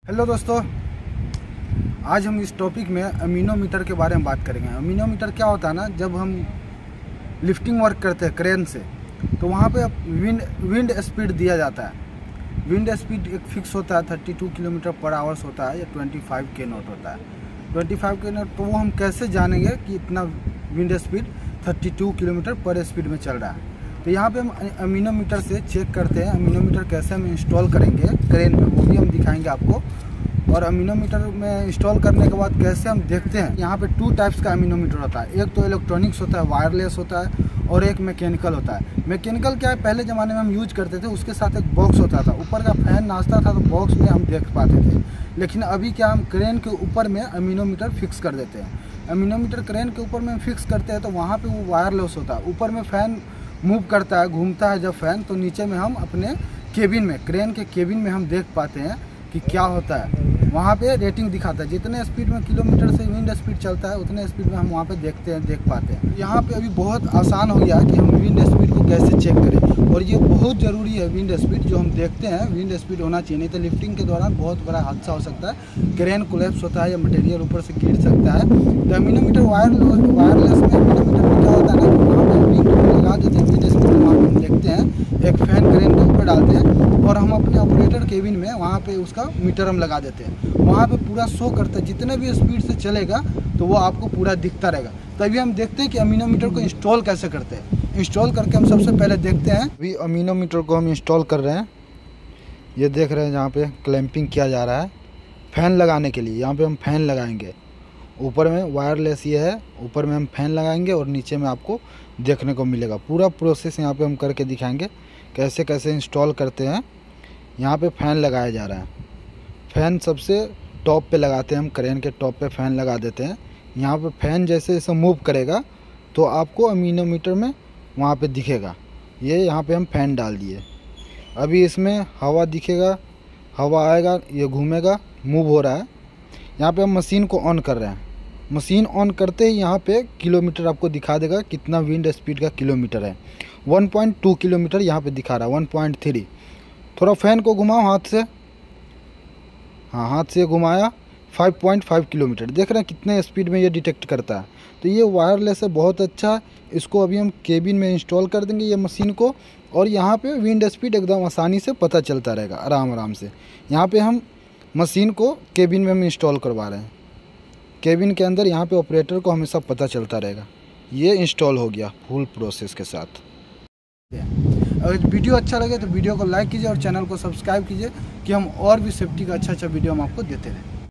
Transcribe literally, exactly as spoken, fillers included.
Hello दोस्तों, आज हम इस टॉपिक में अमीनोमीटर के बारे में बात करेंगे। अमीनोमीटर क्या होता है ना, जब हम लिफ्टिंग वर्क करते हैं क्रेन से तो वहाँ पे विंड विंड स्पीड दिया जाता है। विंड स्पीड एक फिक्स होता है, बत्तीस किलोमीटर पर आवर्स होता है या पच्चीस के नॉट होता है। पच्चीस के नॉट तो वो हम कैसे जानेंगे कि इतना विंड स्पीड बत्तीस किलोमीटर पर स्पीड में चल रहा है। तो यहाँ पे हम अमीनोमीटर से चेक करते हैं। अमीनोमीटर कैसे हम इंस्टॉल करेंगे क्रेन में वो भी हम दिखाएंगे आपको। और अमीनोमीटर में इंस्टॉल करने के बाद कैसे हम देखते हैं, यहाँ पे टू टाइप्स का अमीनोमीटर होता है। एक तो इलेक्ट्रॉनिक्स होता है, वायरलेस होता है, और एक मैकेनिकल होता है। मैकेनिकल क्या है, पहले ज़माने में हम यूज करते थे, उसके साथ एक बॉक्स होता था, ऊपर का फैन नाचता था तो बॉक्स में हम देख पाते थे। लेकिन अभी क्या, हम क्रेन के ऊपर में अमीनोमीटर फिक्स कर देते हैं। अमीनोमीटर क्रेन के ऊपर में फिक्स करते हैं तो वहाँ पर वो वायरलेस होता है। ऊपर में फ़ैन मूव करता है, घूमता है जब फैन, तो नीचे में हम अपने केबिन में, क्रेन के केबिन में हम देख पाते हैं कि क्या होता है। वहाँ पे रेटिंग दिखाता है, जितने स्पीड में किलोमीटर से विंड स्पीड चलता है उतने स्पीड में हम वहाँ पे देखते हैं देख पाते हैं। यहाँ पे अभी बहुत आसान हो गया है कि हम विंड स्पीड को कैसे चेक करें, और ये बहुत ज़रूरी है। विंड स्पीड जो हम देखते हैं, विंड स्पीड होना चाहिए, नहीं तो लिफ्टिंग के दौरान बहुत बड़ा हादसा हो सकता है। क्रेन कोलैप्स होता है या मटेरियल ऊपर से गिर सकता है। तो अमीनोमीटर वायर वायरलेस में अमीनोमीटर में क्या होता है ना, वहाँ पर विंड लगा देते हैं, विंड स्पीड वहाँ पर देखते हैं, एक फैन क्रेन के ऊपर डालते हैं और हम अपने ऑपरेटर केबिन में वहाँ पे उसका मीटर हम लगा देते हैं। वहाँ पे पूरा शो करता है, जितने भी स्पीड से चलेगा तो वो आपको पूरा दिखता रहेगा। तभी हम देखते हैं कि अमीनोमीटर को इंस्टॉल कैसे करते हैं। इंस्टॉल करके हम सबसे पहले देखते हैं। अभी अमीनोमीटर को हम इंस्टॉल कर रहे हैं। ये देख रहे हैं जहाँ पे क्लैंपिंग किया जा रहा है फ़ैन लगाने के लिए। यहाँ पे हम फ़ैन लगाएंगे, ऊपर में वायरलेस ये है, ऊपर में हम फ़ैन लगाएंगे और नीचे में आपको देखने को मिलेगा। पूरा प्रोसेस यहाँ पे हम करके दिखाएंगे कैसे कैसे इंस्टॉल करते हैं। यहाँ पे फ़ैन लगाया जा रहा है। फ़ैन सबसे टॉप पे लगाते हैं हम, क्रेन के टॉप पे फ़ैन लगा देते हैं। यहाँ पे फ़ैन जैसे जैसे मूव करेगा तो आपको अमीनोमीटर में वहाँ पे दिखेगा। ये यहाँ पे हम फ़ैन डाल दिए, अभी इसमें हवा दिखेगा, हवा आएगा, ये घूमेगा, मूव हो रहा है। यहाँ पे हम मशीन को ऑन कर रहे हैं। मशीन ऑन करते ही यहाँ पे किलोमीटर आपको दिखा देगा, कितना विंड स्पीड का किलोमीटर है। वन पॉइंट टू किलोमीटर यहाँ पे दिखा रहा है, वन पॉइंट थ्री। थोड़ा फ़ैन को घुमाओ हाथ से, हाँ हाथ से घुमाया, फाइव पॉइंट फाइव किलोमीटर। देख रहे हैं कितने स्पीड में ये डिटेक्ट करता है। तो ये वायरलेस है, बहुत अच्छा है। इसको अभी हम केबिन में इंस्टॉल कर देंगे ये मशीन को, और यहाँ पे विंड स्पीड एकदम आसानी से पता चलता रहेगा, आराम आराम से। यहाँ पे हम मशीन को केबिन में हम इंस्टॉल करवा रहे हैं। केबिन के अंदर यहाँ पे ऑपरेटर को हमेशा पता चलता रहेगा। ये इंस्टॉल हो गया फुल प्रोसेस के साथ। अगर वीडियो अच्छा लगे तो वीडियो को लाइक कीजिए और चैनल को सब्सक्राइब कीजिए कि हम और भी सेफ्टी का अच्छा अच्छा वीडियो हम आपको देते रहें।